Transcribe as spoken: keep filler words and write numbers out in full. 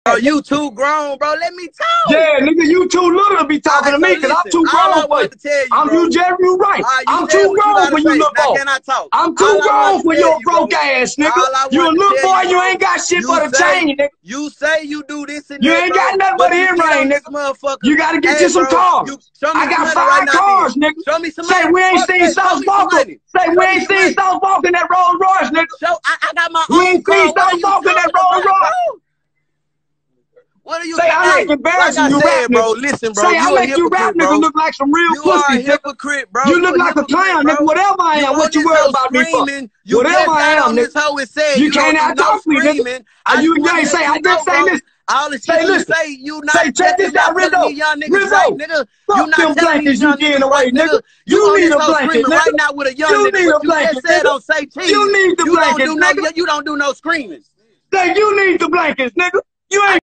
Bro, you too grown, bro. Let me talk. Yeah, nigga, you too little to be talking right, to me, so because I'm too grown for you. To tell you I'm bro. you, Jerry, you right. right you I'm too grown for you, little boy. Can I talk? I'm too all grown for your broke bro. ass, nigga. You a little boy, you, you ain't got shit you but a say, chain, nigga. You say you do this and you that, ain't bro, got nothing but earring, nigga. You gotta get hey, you some bro, cars. You, show me I got some five right cars, now, nigga. Show me some Say money. we ain't Fuck seen that. South Walker. Say show we ain't seen South Walker in that Rolls Royce, nigga. Show, I, I got my we own ain't car. seen South Walker in that Rolls Royce. What are you say? I like hey, embarrassing like you, I said, rap bro. Nigga. Listen, bro. Say you I a make you rap bro. nigga look like some real you pussy. You are a nigga. hypocrite, bro. You, you look like a clown, nigga. Whatever I am, you what you worry about me for? You Whatever I am, on nigga. this hoe and said you you can't don't talk to me, nigga. I you ain't say I didn't say this. All the say shit listen. you say, you not say check this out, Rizzoo. young niggas Rizzoo. right, nigga. You not them telling these blankets you young getting niggas away, right, nigga. You, you need a blanket, nigga. right now with a young you nigga. Need a you blanket, just said nigga. on say cheese. You need the you blankets, don't do nigga. No, you don't do no screaming. Say you need the blankets, nigga. You ain't